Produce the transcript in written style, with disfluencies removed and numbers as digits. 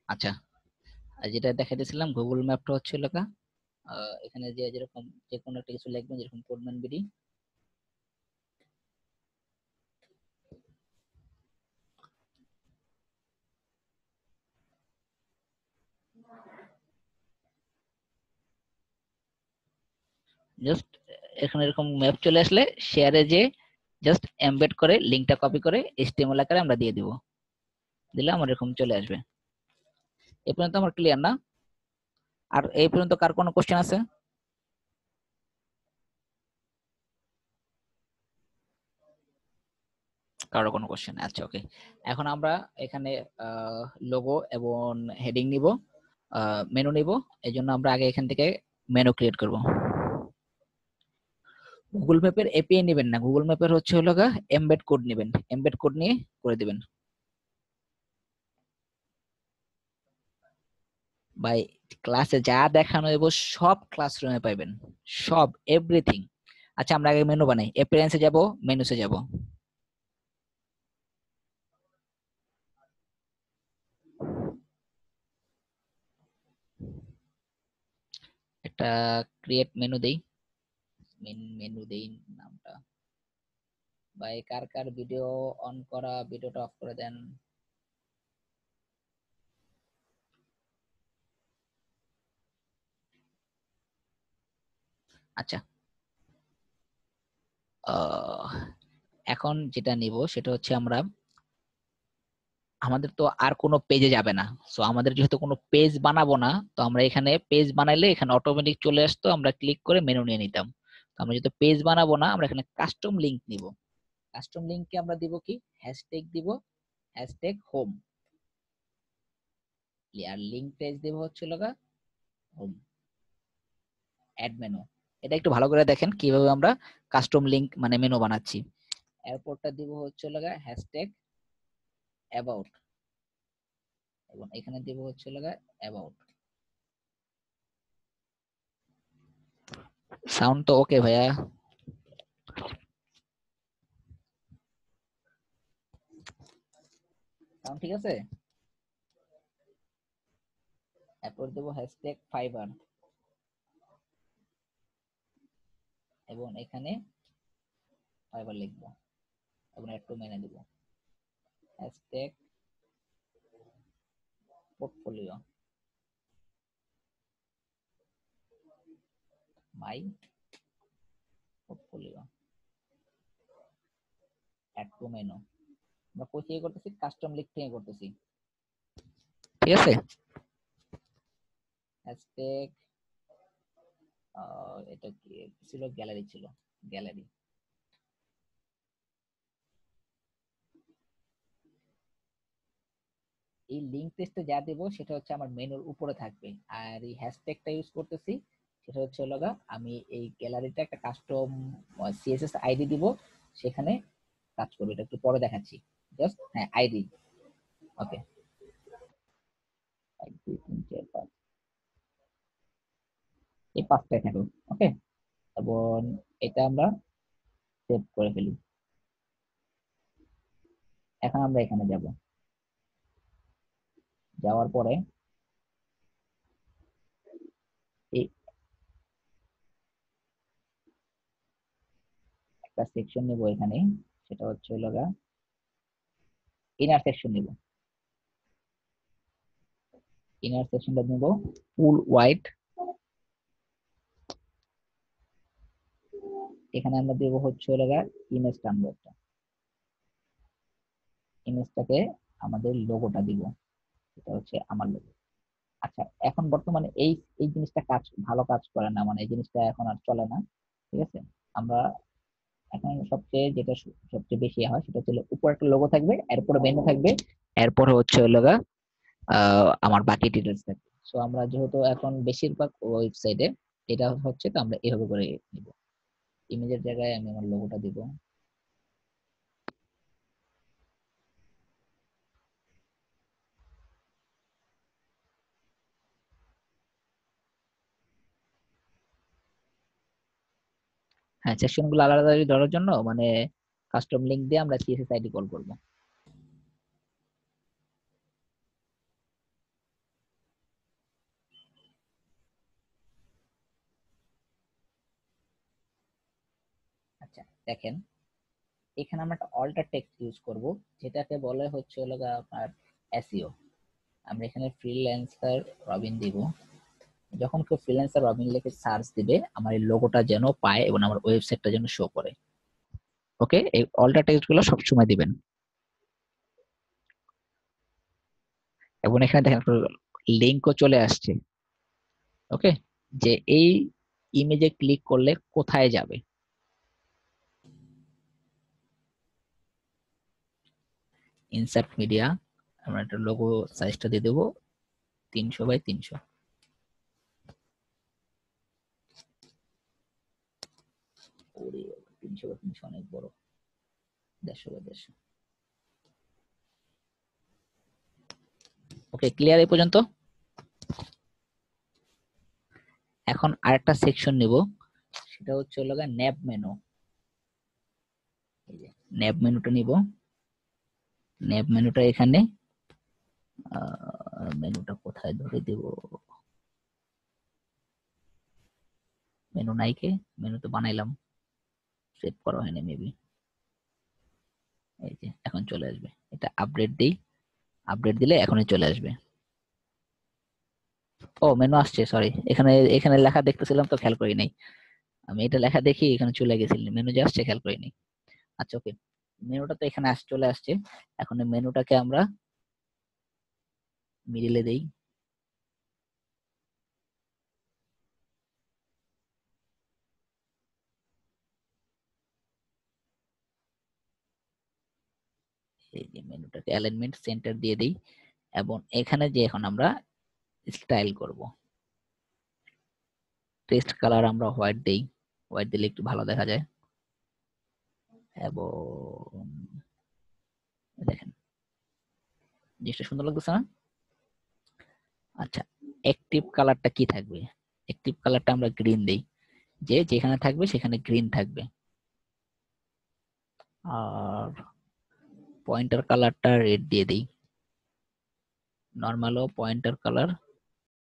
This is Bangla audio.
আচ্ছা, আর যেটা দেখাইতেছিলাম গুগল ম্যাপটা হচ্ছে লেখা এখানে যে যেরকম যে কোনো একটা কিছু লিখবেন, যেরকম কোডম্যান বিডি। জাস্ট এখানে এরকম ম্যাপ চলে আসলে শেয়ারে যে জাস্ট এমবেড করে লিংকটা কপি করে এইচটিএমএল আকারে আমরা দিয়ে দিব, দিলে আমার এরকম চলে আসবে। এই পর্যন্ত আমার ক্লিয়ার না? আর এই পর্যন্ত কার কোনো কোশ্চেন আছে? কারো কোনো কোশ্চেন? আচ্ছা, ওকে। এখন আমরা এখানে লোগো এবং হেডিং নিব, মেনু নিব। এই জন্য আমরা আগে এখান থেকে মেনু ক্রিয়েট করব। গুগল ম্যাপের এপিআই নেবেন না, গুগল ম্যাপের হচ্ছে হলো এমবেড কোড নেবেন, এমবেড কোড নিয়ে করে দিবেন। ভাই ক্লাসে যা দেখানো হইব সব ক্লাসরুমে পাইবেন, সব এভরিথিং। আচ্ছা, আমরা আগে মেনু বানাই, অ্যাপিয়ারেন্সে যাব, মেনুসে যাব। একটা ক্রিয়েট মেনু দেই, মেনু দেই নামটা। ভাই কার কার ভিডিও অন করা, ভিডিওটা অফ করে দেন। আচ্ছা, এখন যেটা নিব সেটা হচ্ছে আমরা, আমাদের তো আর কোনো পেজে যাবে না। সো আমাদের যেহেতু কোনো পেজ বানাবো না, তো আমরা এখানে পেজ বানাইলে এখানে অটোমেটিক চলে আসতো, আমরা ক্লিক করে মেনু নিয়ে নিতাম। তো আমরা যেহেতু পেজ বানাবো না, আমরা এখানে কাস্টম লিংক নিব। কাস্টম লিংকে আমরা দিব কি, হ্যাশট্যাগ দিব, হ্যাশট্যাগ হোম। আর লিংক পেজ দিব হচ্ছে লগা হোম, অ্যাড মেনু। এটা একটু ভালো করে দেখেন কিভাবে আমরা কাস্টম লিংক মানে মেনু বানাচ্ছি। এরপরটা দিব হচ্ছে লগা হ্যাশট্যাগ অ্যাবাউট, এবং এখানে দিব হচ্ছে লগা অ্যাবাউট। সাউন্ড তো ওকে ভাইয়া? সাউন্ড ঠিক আছে? এরপর দেব হ্যাশট্যাগ ফাইবার, এবং এখানে ফাইবার লিখবো এবং একটু মেনে দিব। হ্যাশট্যাগ পোর্টফোলিও, মাই পোর্টফোলিও, একটু মেনু। আমরা কোথায় করতেছি, কাস্টম লিঙ্ক থেকে করতেছি, ঠিক আছে? হ্যাশট্যাগ এটা কি ছিল, গ্যালারি ছিল, গ্যালারি। এই লিংক টেস্টে যা দেব সেটা হচ্ছে আমার মেনুর উপরে থাকবে। আর এই হ্যাশট্যাগটা ইউজ করতেছি, সেটা হচ্ছে লগা আমি এই গ্যালারিটা একটা কাস্টম সিএসএস আইডি দিব, সেখানে কাজ করবে। এটা একটু পরে দেখাচ্ছি, জাস্ট হ্যাঁ আইডি। ওকে, 1 2 3 4 5, এই পাঁচটায় থাকলো। ওকে, এবং এটা আমরা সেভ করে ফেলি। এখন আমরা এখানে যাব, যাওয়ার পরে এই একটা সেকশন নেব এখানে, সেটা হচ্ছে লগা ইনার সেকশন নেব। ইনার সেকশনটা নেব ফুল হোয়াইট। এখানে আমরা দেব হচ্ছে লগা ইমেজ টানবো একটা, ইমেজটাকে আমাদের লোগোটা দিব, এটা হচ্ছে আমার লোগো। আচ্ছা, এখন বর্তমানে এই এই জিনিসটা কাজ ভালো কাজ করে না, মানে এই জিনিসটা এখন আর চলে না, ঠিক আছে? আমরা এখন সবচেয়ে যেটা সবচেয়ে বেশি হয় সেটা হচ্ছে উপর একটা লোগো থাকবে, এরপরে মেনু থাকবে, এরপরে হচ্ছে লগা আমার বাকি ডিটেলস থাকবে। সো আমরা যেহেতু এখন বেশিরভাগ ওয়েবসাইটে এটা হচ্ছে, তো আমরা এভাবে করে নিব। ইমেজের জায়গায় আমি আমার লোগোটা দিব। হ্যাঁ, সেকশন গুলো আলাদা আলাদা ধরার জন্য মানে কাস্টম লিংক দিয়ে আমরা সিএসএস আইডি কল করব। আচ্ছা দেখেন, এখানে আমরা একটা অল্টার টেক্সট ইউজ করব, যেটাকে বলে হচ্ছে হলো আপনার এসইও। আমরা এখানে ফ্রিল্যান্সার রবিন দিব। যখন কেউ ফ্রিল্যান্সার রবিন লিখে সার্চ দিবে, আমার এই লোগোটা যেন পায় এবং আমার ওয়েবসাইটটা যেন শো করে। ওকে, এই অল্টার টেক্সট গুলো সবসময় দিবেন। এবং এখানে দেখেন লিঙ্কও চলে আসছে। ওকে, যে এই ইমেজে ক্লিক করলে কোথায় যাবে। ইনসার্ট মিডিয়া, আমরা একটা লোগো সাইজটা দিয়ে দেবো 300 বাই 300। 300 বাই 300 অনেক বড়, 150 বাই 150। ওকে, ক্লিয়ার এই পর্যন্ত? এখন আরেকটা সেকশন নিব, সেটা হচ্ছে হলো ন্যাব মেনু। ন্যাব মেনুটা নিব। ন্যাব মেনুটা এখানে, মেনুটা কোথায় ধরে দেব, মেনু নাই কে, মেনু তো বানাইলাম, সেভ করা হয়নি মেবি। এই যে এখন চলে আসবে, এটা আপডেট দিই, আপডেট দিলে এখনই চলে আসবে। ও মেনু আসছে, সরি, এখানে এখানে লেখা দেখতেছিলাম তো খেয়াল করি নাই। আমি এটা লেখা দেখি এখানে চলে গেছিল, মেনু যে আসছে খেয়াল করি নাই। আচ্ছা ওকে, মেনুটা তো এখানে চলে আসছে। এখন এই মেনুটাকে আমরা মিডিলে দেই। এই যে মেনুটাকে অ্যালাইনমেন্ট সেন্টার দিয়ে দিই, এবং এখানে যে এখন আমরা স্টাইল করব, টেক্সট কালার আমরা হোয়াইট দেই, হোয়াইট দিলে একটু ভালো দেখা যায়। এবং দেখেন জিনিসটা সুন্দর লাগতেছে না? আচ্ছা, অ্যাক্টিভ কালারটা কি থাকবে? অ্যাক্টিভ কালারটা আমরা গ্রিন দেই, যে যেখানে থাকবে সেখানে গ্রিন থাকবে। আর পয়েন্টার কালারটা রেড দিয়ে দিই, নর্মালও পয়েন্টার কালার